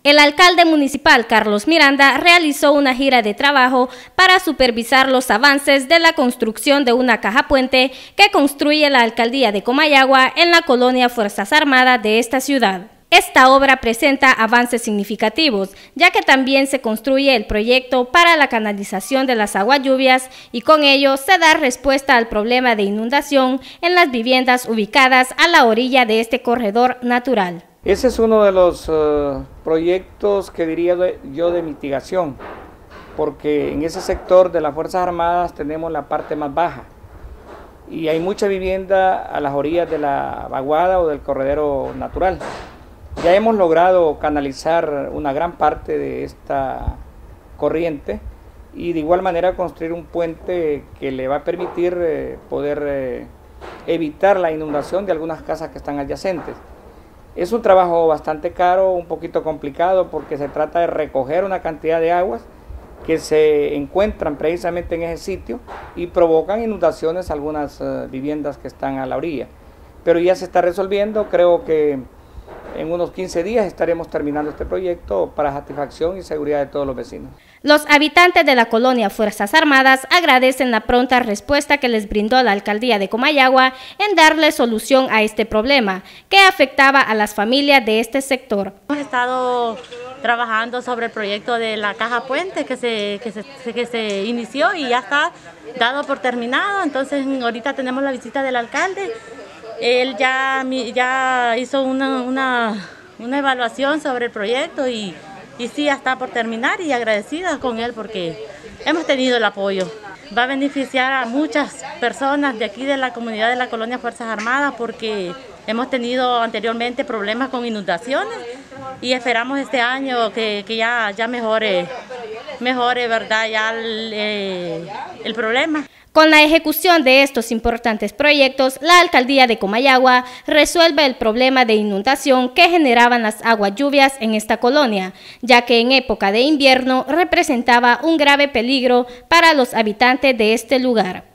El alcalde municipal, Carlos Miranda, realizó una gira de trabajo para supervisar los avances de la construcción de una caja puente que construye la alcaldía de Comayagua en la colonia Fuerzas Armadas de esta ciudad. Esta obra presenta avances significativos, ya que también se construye el proyecto para la canalización de las aguas lluvias y con ello se da respuesta al problema de inundación en las viviendas ubicadas a la orilla de este corredor natural. Ese es uno de los proyectos que diría yo de mitigación, porque en ese sector de las Fuerzas Armadas tenemos la parte más baja y hay mucha vivienda a las orillas de la vaguada o del corredero natural. Ya hemos logrado canalizar una gran parte de esta corriente y de igual manera construir un puente que le va a permitir poder evitar la inundación de algunas casas que están adyacentes. Es un trabajo bastante caro, un poquito complicado porque se trata de recoger una cantidad de aguas que se encuentran precisamente en ese sitio y provocan inundaciones a algunas viviendas que están a la orilla. Pero ya se está resolviendo, creo que en unos 15 días estaremos terminando este proyecto para satisfacción y seguridad de todos los vecinos. Los habitantes de la colonia Fuerzas Armadas agradecen la pronta respuesta que les brindó la alcaldía de Comayagua en darle solución a este problema que afectaba a las familias de este sector. Hemos estado trabajando sobre el proyecto de la caja puente que se inició y ya está dado por terminado, entonces ahorita tenemos la visita del alcalde. Él ya hizo una evaluación sobre el proyecto y sí, ya está por terminar y agradecida con él porque hemos tenido el apoyo. Va a beneficiar a muchas personas de aquí de la comunidad de la colonia Fuerzas Armadas porque hemos tenido anteriormente problemas con inundaciones y esperamos este año que ya mejore, ¿verdad? Ya el problema. Con la ejecución de estos importantes proyectos, la alcaldía de Comayagua resuelve el problema de inundación que generaban las aguas lluvias en esta colonia, ya que en época de invierno representaba un grave peligro para los habitantes de este lugar.